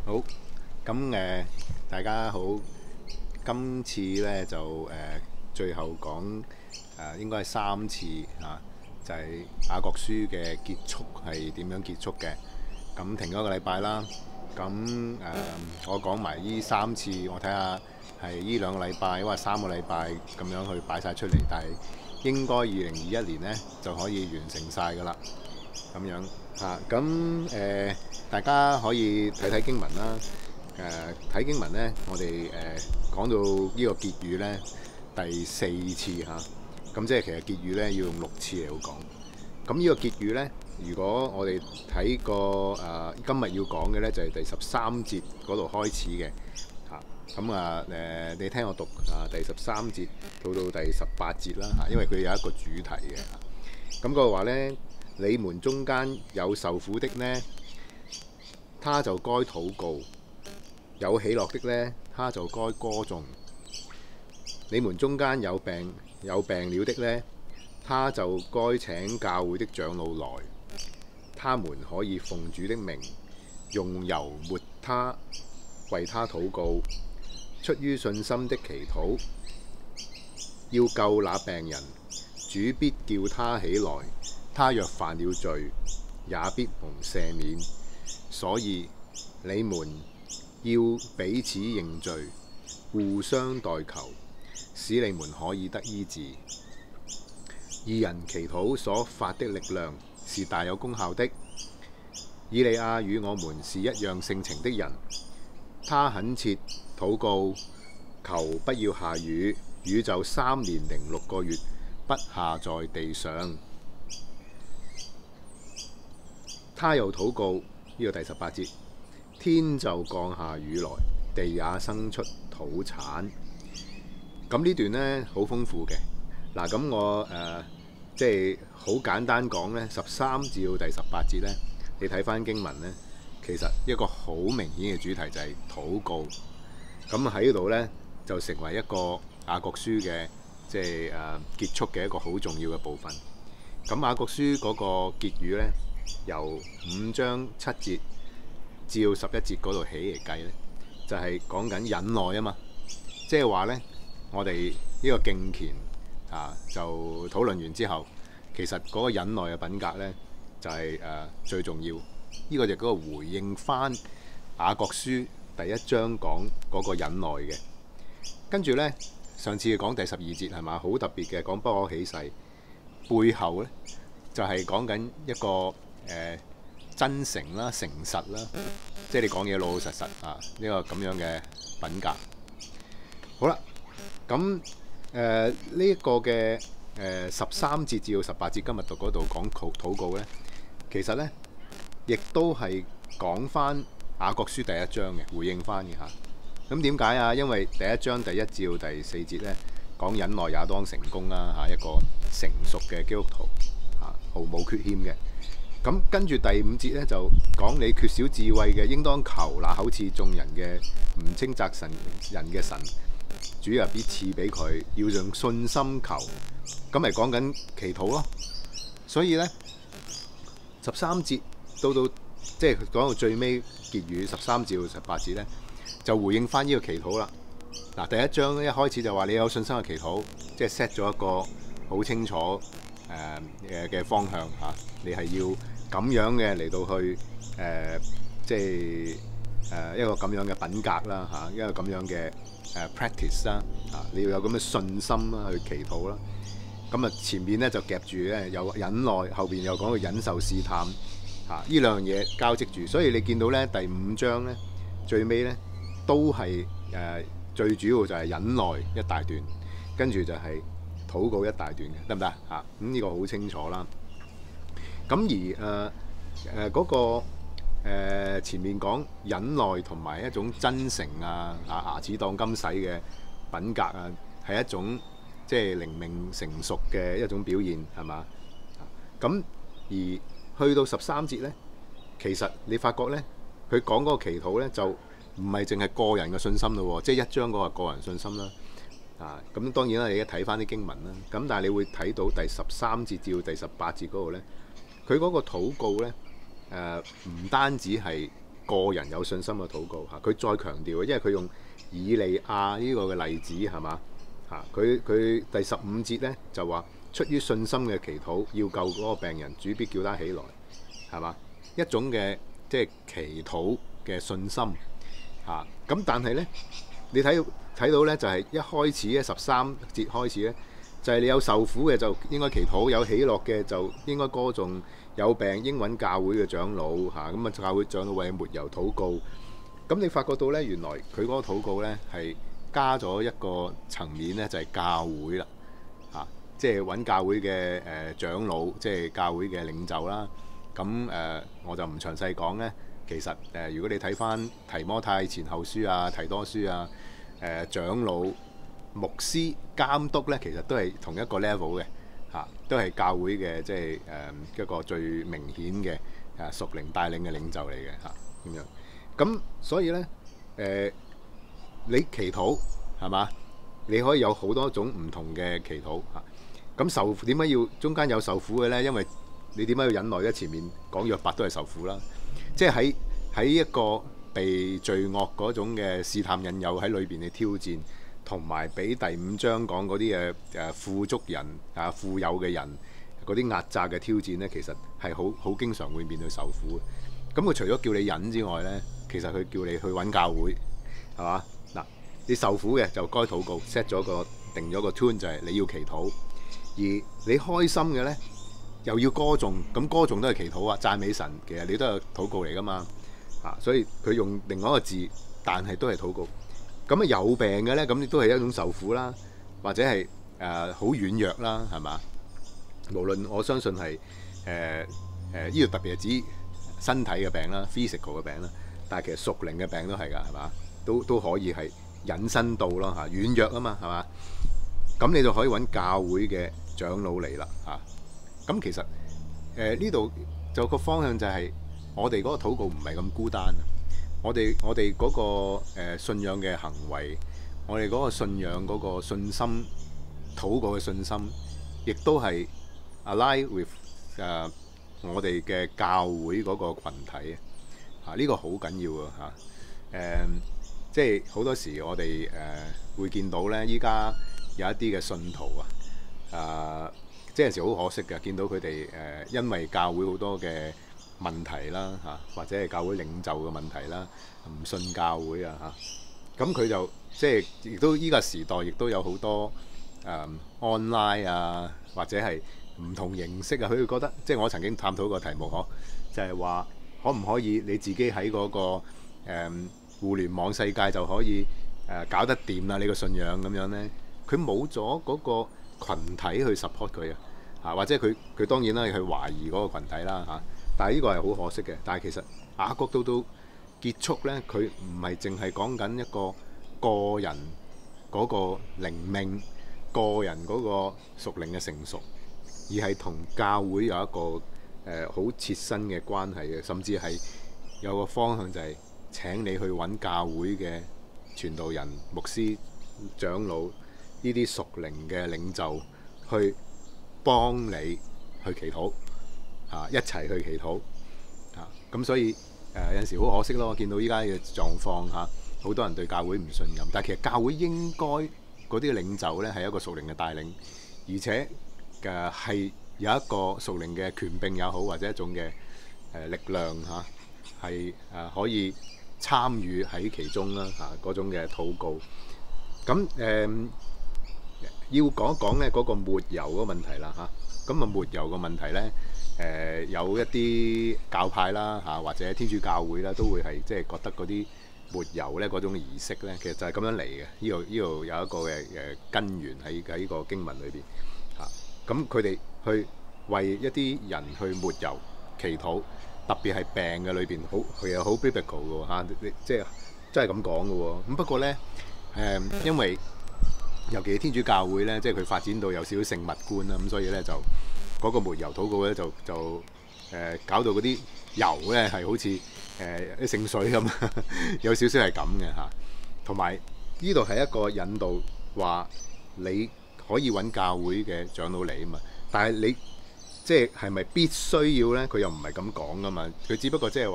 好，咁大家好。今次呢就最後講應該係三次就係雅各書嘅結束係點樣結束嘅。咁停咗一個禮拜啦。咁我講埋呢三次，我睇下係呢兩個禮拜或者三個禮拜咁樣去擺晒出嚟，但係應該2021年呢就可以完成晒㗎啦。咁樣咁大家可以睇睇經文啦。睇經文呢，我哋講到呢個結語呢，第四次咁即係其實結語呢要用6次嚟講。咁呢個結語呢，如果我哋睇個今日要講嘅呢，就係第13節嗰度開始嘅咁你聽我讀第13節到到第18節啦因為佢有一個主題嘅咁個話呢，你們中間有受苦的呢，他就該禱告；有喜樂的呢，他就該歌頌。你們中間有病了的呢，他就該請教會的長老來，他們可以奉主的名用油抹他，為他禱告，出於信心的祈禱，要救那病人。主必叫他起來，他若犯了罪，也必蒙赦免。所以你們要彼此認罪，互相代求，使你們可以得醫治。義人祈禱所發的力量是大有功效的。以利亞與我們是一樣性情的人，他懇切禱告，求不要下雨，雨就3年6個月不下在地上。他又禱告，呢個第18節，天就降下雨來，地也生出土產。咁呢段呢，好豐富嘅。咁我即係好簡單講呢，13至到第18節呢，你睇翻經文呢，其實一個好明顯嘅主題就係禱告。咁喺度呢，就成為一個雅各書嘅即係結束嘅一個好重要嘅部分。咁雅各書嗰個結語呢，由5章7節至到11節嗰度起嚟計呢，就係講緊忍耐啊嘛。即係話呢，我哋呢個敬虔就討論完之後，其實嗰個忍耐嘅品格呢，就係最重要。呢個就嗰個回應翻雅各書第1章講嗰個忍耐嘅。跟住呢，上次講第12節係嘛，好特別嘅，講不可起誓，背後呢，就係講緊一個真誠啦、誠實啦，即係你講嘢老老實實呢個咁樣嘅品格。好啦，咁呢一個嘅13節至到18節，今日讀嗰度講禱告呢，其實呢，亦都係講翻雅各書第1章嘅，回應翻嘅嚇。咁點解啊？因為第1章第1至到第4節呢，講忍耐也當成功啦一個成熟嘅基督徒毫無缺欠嘅。咁跟住第5節呢，就講你缺少智慧嘅，應當求那口賜眾人嘅唔稱責人嘅神，主又必賜俾佢，要用信心求。咁咪講緊祈禱咯。所以呢，13節到即係講到最尾結語13至到18節呢，就回應翻呢個祈禱啦。第1章一開始就話你有信心嘅祈禱，即係 set 咗一個好清楚嘅方向你係要咁樣嘅嚟到去即係一個咁樣嘅品格啦一個咁樣嘅practice 啦你要有咁嘅信心啦去祈禱啦。咁前面咧就夾住咧有忍耐，後邊又講到忍受試探呢兩樣嘢交織住。所以你見到咧第5章咧最尾咧都係最主要就係忍耐一大段，跟住就係禱告一大段嘅，得唔得咁呢個好清楚啦。咁而嗰個前面講忍耐同埋一種真誠牙齒當金使嘅品格係一種即係靈命成熟嘅一種表現係嘛？咁而去到13節呢，其實你發覺呢，佢講嗰個祈禱呢，就唔係淨係個人嘅信心咯，即係1章嗰個個人信心啦。咁當然啦，你而家睇翻啲經文啦。咁但係你會睇到第13節至到第18節嗰度呢，佢嗰個禱告呢，唔單止係個人有信心嘅禱告嚇。佢再強調，因為佢用以利亞呢個嘅例子係嘛嚇，佢第15節呢就話出於信心嘅祈禱要救嗰個病人，主必叫他起來係嘛，一種嘅即係祈禱嘅信心嚇。咁但係呢，你睇到呢，就係一開始咧13節開始呢，就係你有受苦嘅就應該祈禱，有喜樂嘅就應該歌頌，有病應允教會嘅長老嚇。咁啊，教會長老為抹油禱告。咁你發覺到呢，原來佢嗰個禱告呢係加咗一個層面呢，就係教會啦嚇，即係揾教會嘅長老，即係教會嘅領袖啦。咁我就唔詳細講呢。其實如果你睇翻提摩太前後書啊、提多書啊，長老、牧師、監督呢，其實都係同一個 level 嘅嚇，都係教會嘅即係一個最明顯嘅屬靈帶領嘅領袖嚟嘅嚇咁樣。咁所以呢，你祈禱係嘛？你可以有好多種唔同嘅祈禱嚇。咁點解要中間有受苦嘅呢？因為你點解要忍耐呢？前面講約伯都係受苦啦，即係喺一個被罪惡嗰種嘅試探引誘喺裏邊嘅挑戰，同埋俾第5章講嗰啲富足人富有嘅人嗰啲壓榨嘅挑戰呢，其實係好經常會面對受苦嘅。咁佢除咗叫你忍之外呢，其實佢叫你去揾教會係嘛嗱？你受苦嘅就該禱告 set 咗定咗個 tune 就係你要祈禱，而你開心嘅呢，又要歌頌，咁歌頌都係祈禱啊，讚美神，其實你都係禱告嚟噶嘛嚇，所以佢用另外一個字，但係都係禱告。咁啊有病嘅呢，咁亦都係一種受苦啦，或者係好軟弱啦，係嘛？無論我相信係呢度特別係指身體嘅病啦 ，physical 嘅病啦，但係其實屬靈嘅病都係㗎，係嘛？都可以係引申到咯嚇，軟弱啊嘛，係嘛？咁你就可以揾教會嘅長老嚟啦嚇。咁其實呢度就個方向就係我哋嗰個禱告唔係咁孤單啊！我哋嗰個信仰嘅行為，我哋嗰個信仰嗰個信心禱告嘅信心，亦都係 align with 我哋嘅教會嗰個羣體啊！呢個好緊要啊嚇！即係好多時我哋會見到呢，依家有一啲嘅信徒啊，即係有時好可惜嘅，見到佢哋因為教會好多嘅問題啦嚇，或者係教會領袖嘅問題啦，唔信教會啊嚇，咁佢就即係亦都依個時代亦都有好多online 啊，或者係唔同形式啊，佢會覺得即係我曾經探討過題目就係話可唔可以你自己喺嗰個互聯網世界就可以搞得掂啦？你個信仰咁樣呢，佢冇咗嗰個羣體去 support 佢啊，或者佢當然啦，去懷疑嗰個羣體啦嚇。但係呢個係好可惜嘅。但係其實雅各到結束呢，佢唔係淨係講緊一個人嗰個靈命、個人嗰個屬靈嘅成熟，而係同教會有一個好切身嘅關係嘅，甚至係有個方向就係請你去揾教會嘅傳道人、牧師、長老呢啲屬靈嘅領袖去幫你去祈禱一齊去祈禱咁所以有陣時好可惜咯，我見到依家嘅狀況好多人對教會唔信任，但係其實教會應該嗰啲領袖呢係一個屬靈嘅帶領，而且係有一個屬靈嘅權柄也好，或者一種嘅力量係可以參與喺其中啦嗰種嘅禱告。咁要講一講呢嗰個抹油嗰個問題啦咁抹油個問題呢，有一啲教派啦或者天主教會啦，都會係即係覺得嗰啲抹油呢嗰種儀式呢，其實就係咁樣嚟嘅。呢度有一個嘅根源喺呢個經文裏邊咁佢哋去為一啲人去抹油祈禱，特別係病嘅裏邊，佢又好 biblical 嘅喎即係真係咁講嘅喎。咁不過呢，因為尤其係天主教會呢，即係佢發展到有少少聖物觀啦，咁所以呢，就嗰個抹油禱告呢，就搞到嗰啲油呢係好似啲聖水咁，有少少係咁嘅嚇。同埋呢度係一個引導，話你可以揾教會嘅長老嚟啊嘛，但係你即係咪必須要呢？佢又唔係咁講噶嘛。佢只不過即係話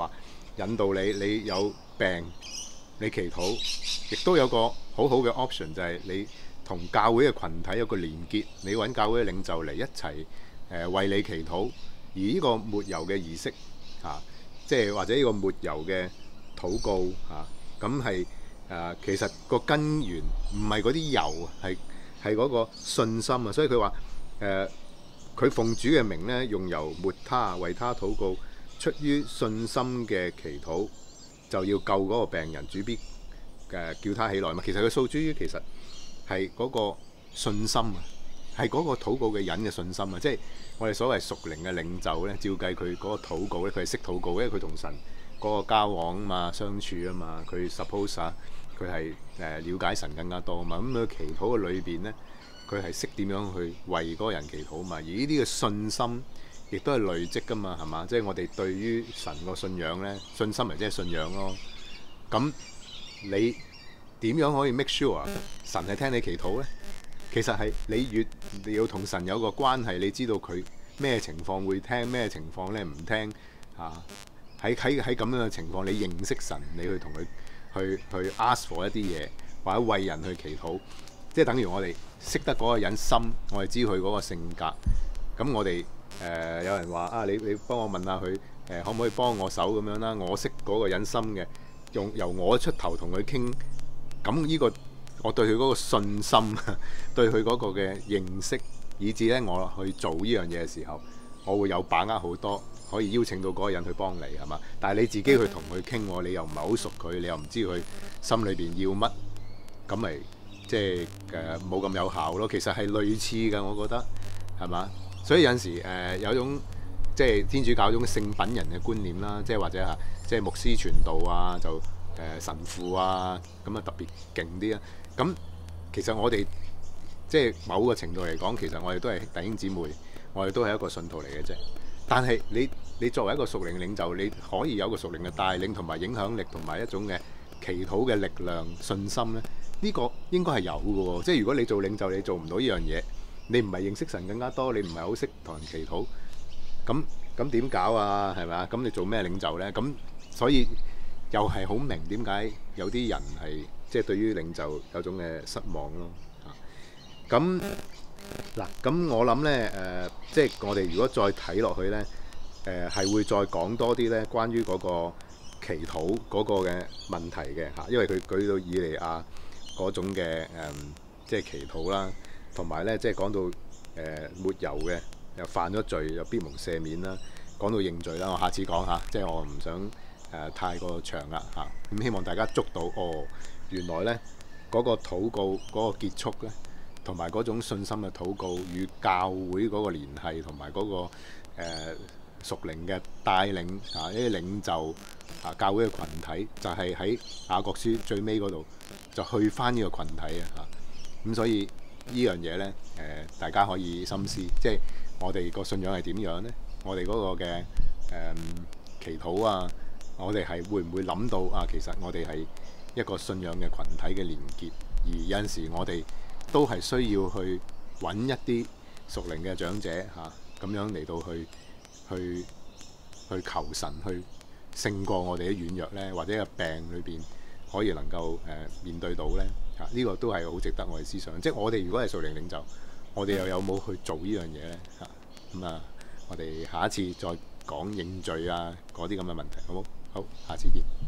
引導你，你有病你祈禱，亦都有個好好嘅 option 就係你同教會嘅群體有個連結，你揾教會嘅領袖嚟一齊為你祈禱，而呢個抹油嘅儀式即係或者呢個抹油嘅禱告咁係其實個根源唔係嗰啲油，係嗰個信心啊。所以佢話佢奉主嘅名呢，用油抹他，為他禱告，出於信心嘅祈禱，就要救嗰個病人，主必叫他起來嘛。其實佢訴諸於其實係嗰個信心啊，係嗰個禱告嘅人嘅信心啊。即係我哋所謂屬靈嘅領袖呢，照計佢嗰個禱告呢，佢係識禱告，因為佢同神嗰個交往啊嘛，相處啊嘛，佢 suppose 佢係了解神更加多啊嘛。咁佢祈禱嘅裏邊呢，佢係識點樣去為嗰個人祈禱嘛。而呢啲嘅信心亦都係累積噶嘛，係嘛？即係我哋對於神個信仰呢，信心咪即係信仰咯。咁你點樣可以 make sure 神係聽你祈禱呢？其實係你要同神有個關係，你知道佢咩情況會聽，咩情況呢唔聽喺咁樣嘅情況，你認識神，你去同佢去 ask for 一啲嘢，或者為人去祈禱，即係等於我哋識得嗰個人心，我哋知佢嗰個性格。咁我哋有人話你幫我問下佢可唔可以幫我手咁樣啦？我識嗰個人心嘅，由我出頭同佢傾，咁呢個我對佢嗰個信心，對佢嗰個嘅認識，以至呢我去做呢樣嘢嘅時候，我會有把握好多，可以邀請到嗰個人去幫你，係嘛？但係你自己去同佢傾，你又唔係好熟佢，你又唔知佢心裏邊要乜，咁咪即係冇咁有效咯。其實係類似嘅，我覺得係嘛？所以有陣時有種即係天主教種聖品人嘅觀念啦，即係或者即係牧師傳道就神父咁特別勁啲啊。咁其實我哋即係某個程度嚟講，其實我哋都係弟兄姊妹，我哋都係一個信徒嚟嘅啫。但係你作為一個屬靈領袖，你可以有個屬靈嘅帶領同埋影響力，同埋一種嘅祈禱嘅力量、信心咧，呢個應該係有嘅喎。即係如果你做領袖，你做唔到呢樣嘢，你唔係認識神更加多，你唔係好識同人祈禱，咁點搞啊？係咪啊？咁你做咩領袖呢？咁所以又係好明點解有啲人係即係對於領袖有種嘅失望咯。咁嗱，咁我諗呢，即係我哋如果再睇落去呢，係會再講多啲呢關於嗰個祈禱嗰個嘅問題嘅因為佢舉到以利亞嗰種嘅即係祈禱啦，同埋呢即係講到抹油嘅又犯咗罪又必蒙赦免啦，講到認罪啦，我下次講下，即係我唔想太過長啦咁希望大家捉到原來呢嗰個禱告嗰個結束呢，同埋嗰種信心嘅禱告與教會嗰個聯繫，同埋嗰個屬靈嘅帶領呢啲領袖教會嘅群體，就係喺雅各書最尾嗰度就去返呢個群體咁所以呢樣嘢呢，大家可以深思，即係我哋個信仰係點樣呢？我哋嗰個嘅祈禱我哋係會唔會諗到其實我哋係一個信仰嘅群體嘅連結，而有陣時我哋都係需要去揾一啲屬靈嘅長者咁樣嚟到去求神去勝過我哋嘅軟弱呢，或者個病裏邊可以能夠面對到呢。呢個都係好值得我哋思想。即係我哋如果係屬靈領袖，我哋又有冇去做呢樣嘢呢？咁我哋下一次再講認罪嗰啲咁嘅問題，好冇？好，下次見。